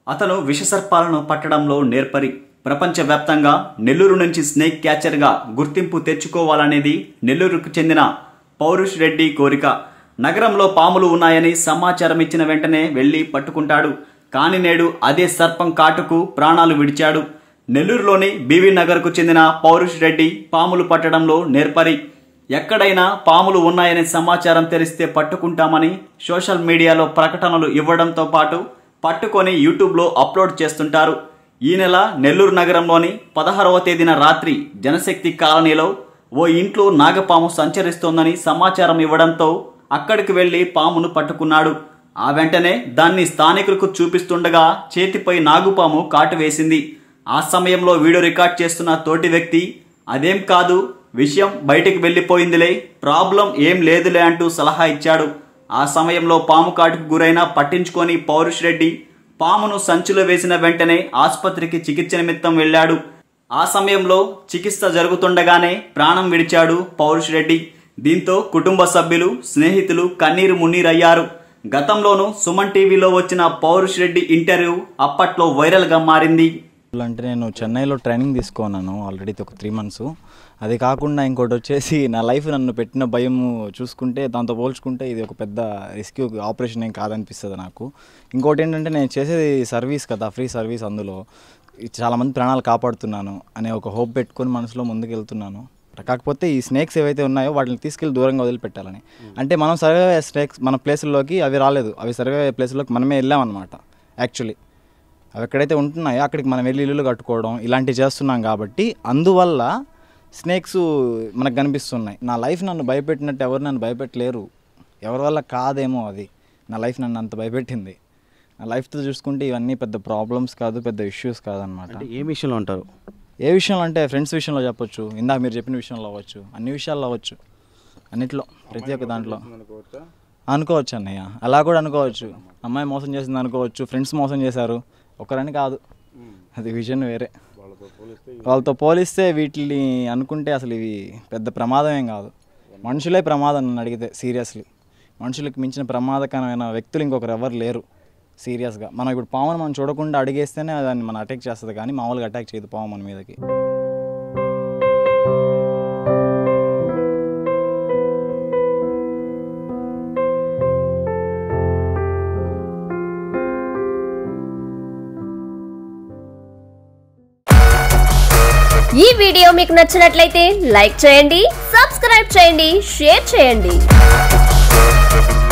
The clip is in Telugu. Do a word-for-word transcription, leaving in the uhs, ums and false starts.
అతను విషసర్పాలను పట్టడంలో నేర్పరి. ప్రపంచవ్యాప్తంగా నెల్లూరు నుంచి స్నేక్ క్యాచర్గా గుర్తింపు తెచ్చుకోవాలనేది నెల్లూరుకు చెందిన పౌరుష్ రెడ్డి కోరిక. నగరంలో పాములు ఉన్నాయని సమాచారం ఇచ్చిన వెంటనే వెళ్లి పట్టుకుంటాడు. కానీ నేడు అదే సర్పం కాటుకు ప్రాణాలు విడిచాడు. నెల్లూరులోని బీవీ నగర్కు చెందిన పౌరుష్ రెడ్డి పాములు పట్టడంలో నేర్పరి. ఎక్కడైనా పాములు ఉన్నాయనే సమాచారం తెలిస్తే పట్టుకుంటామని సోషల్ మీడియాలో ప్రకటనలు ఇవ్వడంతో పాటు పట్టుకొని యూట్యూబ్లో అప్లోడ్ చేస్తుంటారు. ఈ నెల నెల్లూరు నగరంలోని పదహారవ తేదీన రాత్రి జనశక్తి కాలనీలో ఓ ఇంట్లో నాగపాము సంచరిస్తోందని సమాచారం ఇవ్వడంతో అక్కడికి వెళ్లి పామును పట్టుకున్నాడు. ఆ వెంటనే దాన్ని స్థానికులకు చూపిస్తుండగా చేతిపై నాగుపాము కాటు వేసింది. ఆ సమయంలో వీడియో రికార్డ్ చేస్తున్న తోటి వ్యక్తి అదేం కాదు, విషయం బయటికి వెళ్ళిపోయిందిలే, ప్రాబ్లం ఏం లేదులే అంటూ సలహా ఇచ్చాడు. ఆ సమయంలో పాము కాటుకు గురైన పట్టించుకొని పౌరుష్ రెడ్డి పామును సంచిలో వేసిన వెంటనే ఆసుపత్రికి చికిత్స నిమిత్తం వెళ్ళాడు. ఆ సమయంలో చికిత్స జరుగుతుండగానే ప్రాణం విడిచాడు పౌరుష్ రెడ్డి. దీంతో కుటుంబ సభ్యులు, స్నేహితులు కన్నీరు మున్నీరయ్యారు. గతంలోనూ సుమన్ టీవీలో వచ్చిన పౌరుష్ రెడ్డి ఇంటర్వ్యూ అప్పట్లో వైరల్గా మారింది. అంటే నేను చెన్నైలో ట్రైనింగ్ తీసుకున్నాను ఆల్రెడీ ఒక త్రీ మంత్స్. అది కాకుండా ఇంకోటి వచ్చేసి నా లైఫ్ నన్ను పెట్టిన భయం చూసుకుంటే దాంతో పోల్చుకుంటే ఇది ఒక పెద్ద రెస్క్యూ ఆపరేషన్ ఏం కాదనిపిస్తుంది నాకు. ఇంకోటి ఏంటంటే నేను చేసేది సర్వీస్ కదా, ఫ్రీ సర్వీస్. అందులో చాలామంది ప్రాణాలు కాపాడుతున్నాను అనే ఒక హోప్ పెట్టుకొని మనసులో ముందుకు వెళ్తున్నాను. కాకపోతే ఈ స్నేక్స్ ఏవైతే ఉన్నాయో వాటిని తీసుకెళ్ళి దూరంగా వదిలిపెట్టాలని. అంటే మనం సర్వే స్నేక్స్ మన ప్లేసుల్లోకి అవి రాలేదు, అవి సర్వే ప్లేసుల్లోకి మనమే వెళ్ళామన్నమాట. యాక్చువల్లీ అవి ఎక్కడైతే ఉంటున్నాయో అక్కడికి మనం వెళ్ళి ఇల్లు కట్టుకోవడం ఇలాంటివి చేస్తున్నాం కాబట్టి అందువల్ల స్నేక్స్ మనకు కనిపిస్తున్నాయి. నా లైఫ్ నన్ను భయపెట్టినట్టు ఎవరు నన్ను భయపెట్టలేరు. ఎవరి వల్ల కాదేమో అది. నా లైఫ్ నన్ను అంత భయపెట్టింది. నా లైఫ్తో చూసుకుంటే ఇవన్నీ పెద్ద ప్రాబ్లమ్స్ కాదు, పెద్ద ఇష్యూస్ కాదనమాట. ఏ విషయంలో అంటారు? ఏ విషయంలో అంటే ఫ్రెండ్స్ విషయంలో చెప్పొచ్చు, ఇందాక మీరు చెప్పిన విషయంలో అవ్వచ్చు, అన్ని విషయాల్లో అవ్వచ్చు, అన్నిట్లో ప్రతి ఒక్క దాంట్లో అనుకోవచ్చు అన్నయ్య. అలా కూడా అనుకోవచ్చు, అమ్మాయి మోసం చేసింది అనుకోవచ్చు, ఫ్రెండ్స్ మోసం చేశారు, ఒకరని కాదు, అది విజన్ వేరే. వాళ్ళతో పోలిస్తే వీటిని అనుకుంటే అసలు ఇవి పెద్ద ప్రమాదం ఏం కాదు. మనుషులే ప్రమాదం నన్ను అడిగితే సీరియస్లీ. మనుషులకు మించిన ప్రమాదకరమైన వ్యక్తులు ఇంకొకరు ఎవరు లేరు సీరియస్గా. మనం ఇప్పుడు పామును మనం చూడకుండా అడిగేస్తేనే దాన్ని మనం అటాక్ చేస్తుంది, కానీ మామూలుగా అటాక్ చేయదు పాము మన మీదకి. ఈ వీడియో మీకు నచ్చినట్లయితే లైక్ చేయండి, సబ్స్క్రైబ్ చేయండి, షేర్ చేయండి.